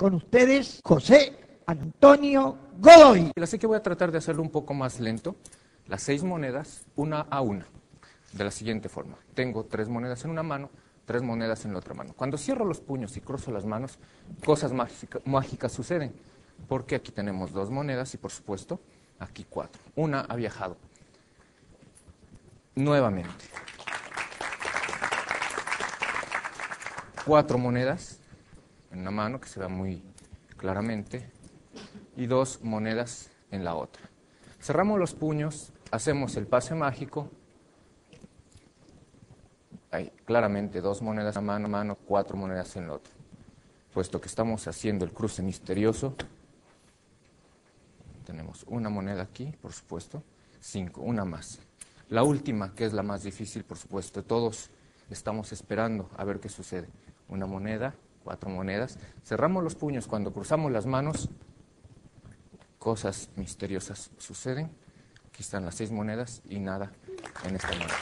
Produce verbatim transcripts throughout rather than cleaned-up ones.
Con ustedes, José Antonio Godoy. Así que voy a tratar de hacerlo un poco más lento. Las seis monedas, una a una, de la siguiente forma. Tengo tres monedas en una mano, tres monedas en la otra mano. Cuando cierro los puños y cruzo las manos, cosas mágica, mágicas suceden. Porque aquí tenemos dos monedas y, por supuesto, aquí cuatro. Una ha viajado. Nuevamente. Cuatro monedas en una mano, que se vea muy claramente, y dos monedas en la otra. Cerramos los puños, hacemos el pase mágico. Ahí, claramente, dos monedas en mano a mano, cuatro monedas en la otra. Puesto que estamos haciendo el cruce misterioso, tenemos una moneda aquí, por supuesto, cinco, una más. La última, que es la más difícil, por supuesto, todos estamos esperando a ver qué sucede. Una moneda, cuatro monedas. Cerramos los puños cuando cruzamos las manos. Cosas misteriosas suceden. Aquí están las seis monedas y nada en esta moneda.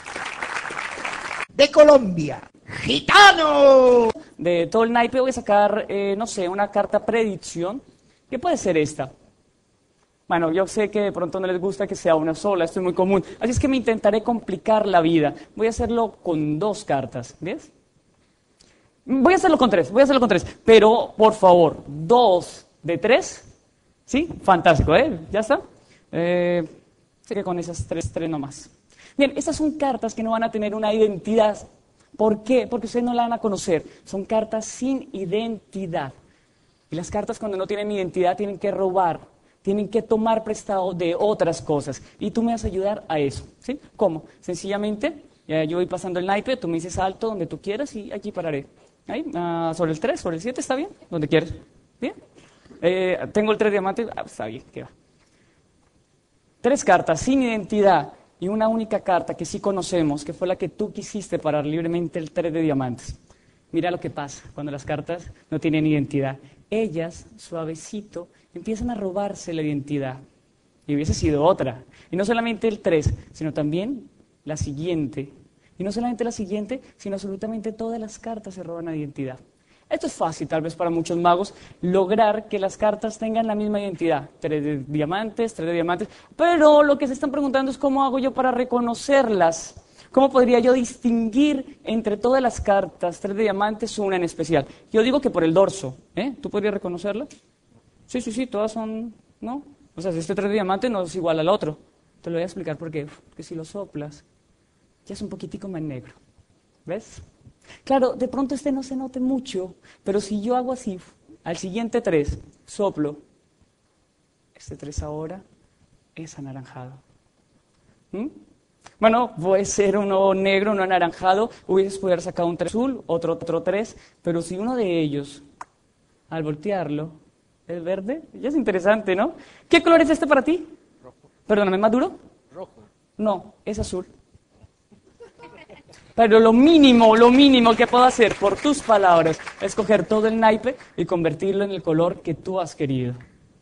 De Colombia, Gitano. De todo el naipe voy a sacar, eh, no sé, una carta predicción. ¿Qué puede ser esta? Bueno, yo sé que de pronto no les gusta que sea una sola, esto es muy común. Así es que me intentaré complicar la vida. Voy a hacerlo con dos cartas, ¿ves? Voy a hacerlo con tres, voy a hacerlo con tres. Pero, por favor, dos de tres. ¿Sí? Fantástico, ¿eh? ¿Ya está? Eh, sé que con esas tres, tres nomás. Bien, estas son cartas que no van a tener una identidad. ¿Por qué? Porque ustedes no la van a conocer. Son cartas sin identidad. Y las cartas cuando no tienen identidad tienen que robar. Tienen que tomar prestado de otras cosas. Y tú me vas a ayudar a eso. ¿Sí? ¿Cómo? Sencillamente, ya yo voy pasando el naipe, tú me dices alto donde tú quieras y aquí pararé. Ahí, uh, sobre el tres, sobre el siete, ¿está bien? Donde quieras. ¿Bien? Eh, tengo el tres diamantes, ah, está bien, ¿qué va? Tres cartas sin identidad y una única carta que sí conocemos, que fue la que tú quisiste parar libremente, el tres de diamantes. Mira lo que pasa cuando las cartas no tienen identidad. Ellas, suavecito, empiezan a robarse la identidad. Y hubiese sido otra. Y no solamente el tres, sino también la siguiente. Y no solamente la siguiente, sino absolutamente todas las cartas se roban la identidad. Esto es fácil, tal vez para muchos magos, lograr que las cartas tengan la misma identidad. Tres de diamantes, tres de diamantes. Pero lo que se están preguntando es cómo hago yo para reconocerlas. ¿Cómo podría yo distinguir entre todas las cartas, tres de diamantes, una en especial? Yo digo que por el dorso, ¿eh? ¿Tú podrías reconocerla? Sí, sí, sí, todas son, ¿no? O sea, si este tres de diamantes no es igual al otro. Te lo voy a explicar por qué. Porque si lo soplas, ya es un poquitico más negro. ¿Ves? Claro, de pronto este no se note mucho, pero si yo hago así, al siguiente tres, soplo, este tres ahora es anaranjado. ¿Mm? Bueno, puede ser uno negro, uno anaranjado, hubieses podido haber sacado un tres azul, otro, otro tres, pero si uno de ellos, al voltearlo, es verde, ya es interesante, ¿no? ¿Qué color es este para ti? Rojo. Perdóname, ¿más duro? Rojo. No, es azul. Pero lo mínimo, lo mínimo que puedo hacer por tus palabras es coger todo el naipe y convertirlo en el color que tú has querido.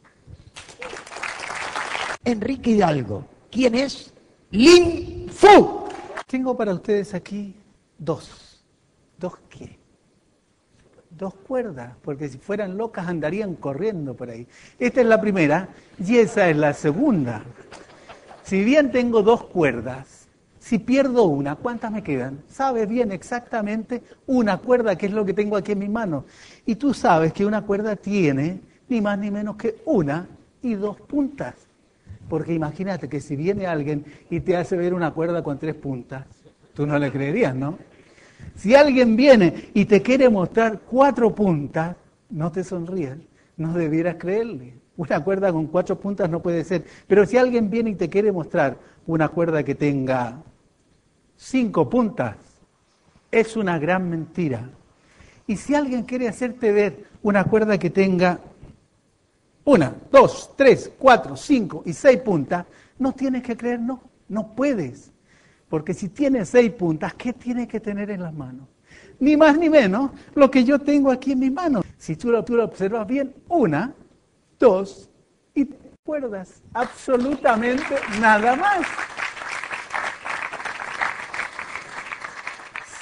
Enrique Hidalgo. ¿Quién es? Lin Fu. Tengo para ustedes aquí dos. ¿Dos qué? Dos cuerdas, porque si fueran locas andarían corriendo por ahí. Esta es la primera y esa es la segunda. Si bien tengo dos cuerdas, si pierdo una, ¿cuántas me quedan? Sabes bien exactamente una cuerda, que es lo que tengo aquí en mi mano. Y tú sabes que una cuerda tiene ni más ni menos que una y dos puntas. Porque imagínate que si viene alguien y te hace ver una cuerda con tres puntas, tú no le creerías, ¿no? Si alguien viene y te quiere mostrar cuatro puntas, no te sonrías, no debieras creerle. Una cuerda con cuatro puntas no puede ser. Pero si alguien viene y te quiere mostrar una cuerda que tenga cinco puntas, es una gran mentira. Y si alguien quiere hacerte ver una cuerda que tenga una, dos, tres, cuatro, cinco y seis puntas, no tienes que creer, no, no puedes. Porque si tiene seis puntas, ¿qué tiene que tener en las manos? Ni más ni menos lo que yo tengo aquí en mis manos. Si tú lo, tú lo observas bien, una, dos y tres cuerdas, absolutamente nada más.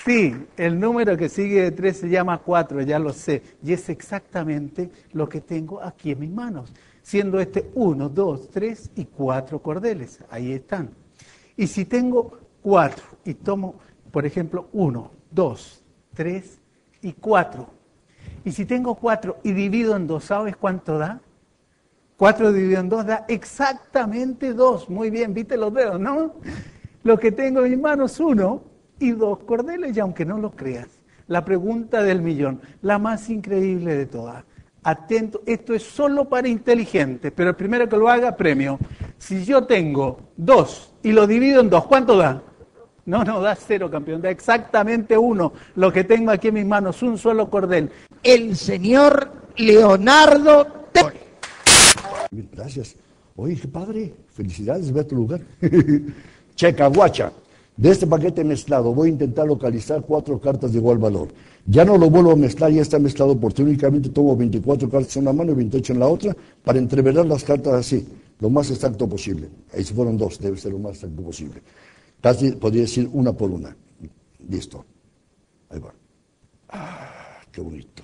Sí, el número que sigue de tres se llama cuatro, ya lo sé. Y es exactamente lo que tengo aquí en mis manos. Siendo este uno, dos, tres y cuatro cordeles. Ahí están. Y si tengo cuatro y tomo, por ejemplo, uno, dos, tres y cuatro. Y si tengo cuatro y divido en dos, ¿sabes cuánto da? cuatro dividido en dos da exactamente dos. Muy bien, ¿viste los dedos, no? Lo que tengo en mis manos es uno y dos cordeles, y aunque no lo creas, la pregunta del millón, la más increíble de todas. Atento, esto es solo para inteligentes, pero el primero que lo haga, premio. Si yo tengo dos y lo divido en dos, ¿cuánto da? No, no, da cero, campeón, da exactamente uno. Lo que tengo aquí en mis manos, un solo cordel. El señor Leonardo Tore. Gracias. Oye, qué padre. Felicidades, ve a tu lugar. Checa, guacha. De este paquete mezclado voy a intentar localizar cuatro cartas de igual valor. Ya no lo vuelvo a mezclar, ya está mezclado porque únicamente tomo veinticuatro cartas en una mano y veintiocho en la otra para entreverar las cartas así, lo más exacto posible. Ahí si fueron dos, debe ser lo más exacto posible. Casi podría decir una por una. Listo. Ahí va. Ah, qué bonito.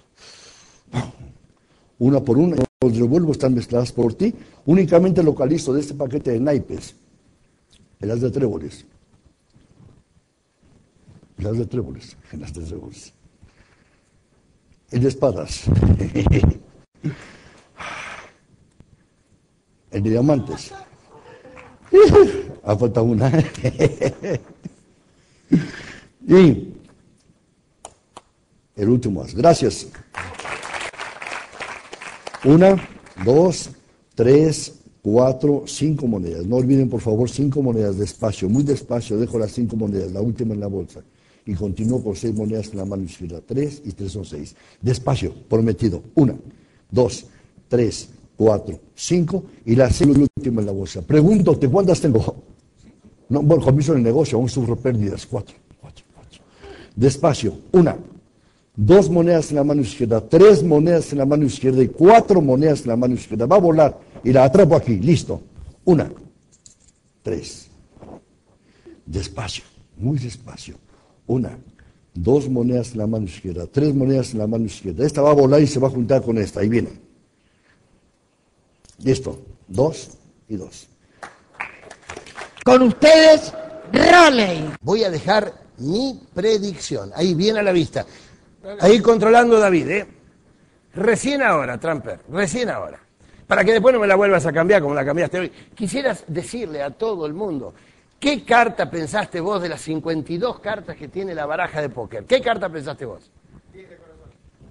Una por una, los revuelvo, están mezcladas por ti. Únicamente localizo de este paquete de naipes el as de tréboles. El as de tréboles. El as de tréboles. El de espadas. El de diamantes. Ha faltado una. Y el último as. Gracias. Una, dos, tres, cuatro, cinco monedas. No olviden, por favor, cinco monedas, despacio, muy despacio. Dejo las cinco monedas, la última en la bolsa. Y continúo con seis monedas en la mano izquierda. Tres y tres son seis. Despacio, prometido. Una, dos, tres, cuatro, cinco. Y la seis última en la bolsa. Pregúntate, ¿cuántas tengo? No, bueno, comienzo en el negocio, aún sufro pérdidas. Cuatro, cuatro, cuatro. Despacio. Una. Dos monedas en la mano izquierda, tres monedas en la mano izquierda y cuatro monedas en la mano izquierda. Va a volar y la atrapo aquí. Listo. Una, tres. Despacio, muy despacio. Una, dos monedas en la mano izquierda, tres monedas en la mano izquierda. Esta va a volar y se va a juntar con esta. Ahí viene. Listo. Dos y dos. Con ustedes, Raleigh. Voy a dejar mi predicción. Ahí, bien a la vista. Ahí controlando David, ¿eh? Recién ahora, Trumper, recién ahora. Para que después no me la vuelvas a cambiar como la cambiaste hoy. Quisieras decirle a todo el mundo, ¿qué carta pensaste vos de las cincuenta y dos cartas que tiene la baraja de póker? ¿Qué carta pensaste vos? diez de corazón.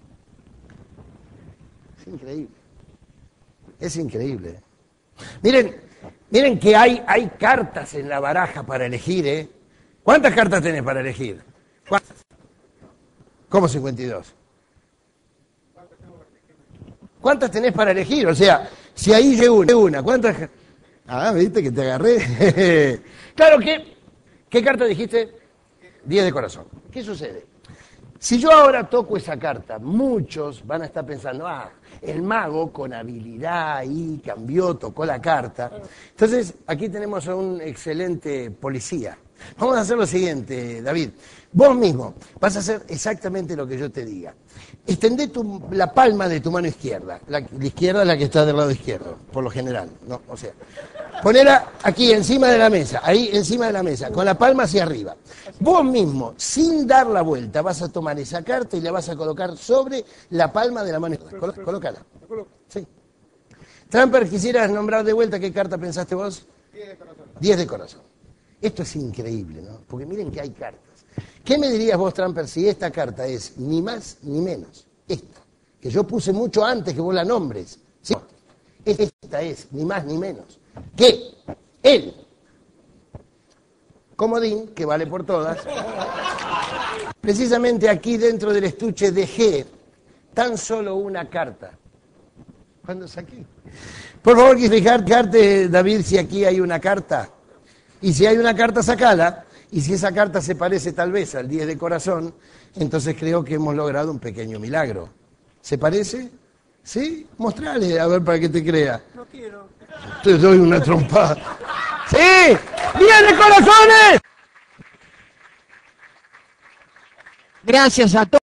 Es increíble. Es increíble. ¿eh? Miren, miren que hay, hay cartas en la baraja para elegir, ¿eh? ¿Cuántas cartas tenés para elegir? ¿Cuántas? ¿Cómo cincuenta y dos? ¿Cuántas tenés para elegir? O sea, si ahí llegó una, una, ¿cuántas? Ah, viste que te agarré. Claro que, ¿qué carta dijiste? diez de corazón. ¿Qué sucede? Si yo ahora toco esa carta, muchos van a estar pensando, ah, el mago con habilidad ahí cambió, tocó la carta. Entonces, aquí tenemos a un excelente policía. Vamos a hacer lo siguiente, David. Vos mismo vas a hacer exactamente lo que yo te diga. Extendé tu, la palma de tu mano izquierda. La, la izquierda es la que está del lado izquierdo, por lo general. ¿no? O sea, ponela aquí encima de la mesa, ahí encima de la mesa, con la palma hacia arriba. Vos mismo, sin dar la vuelta, vas a tomar esa carta y la vas a colocar sobre la palma de la mano izquierda. Colo, colócala. Sí. Trumper, ¿quisieras nombrar de vuelta qué carta pensaste vos? diez de corazón. diez de corazón. Esto es increíble, ¿no? Porque miren que hay cartas. ¿Qué me dirías vos, Trumper, si esta carta es ni más ni menos? Esta, que yo puse mucho antes que vos la nombres. ¿Sí? Esta es ni más ni menos que el comodín, que vale por todas. Precisamente aquí dentro del estuche dejé tan solo una carta. ¿Cuándo saqué? Por favor, quise fijarte, David, si aquí hay una carta. Y si hay una carta, sacala. Y si esa carta se parece tal vez al diez de corazón, entonces creo que hemos logrado un pequeño milagro. ¿Se parece? ¿Sí? Mostrale, a ver para que te crea. No quiero. Te doy una trompada. ¡Sí! ¡diez de corazones! Gracias a todos.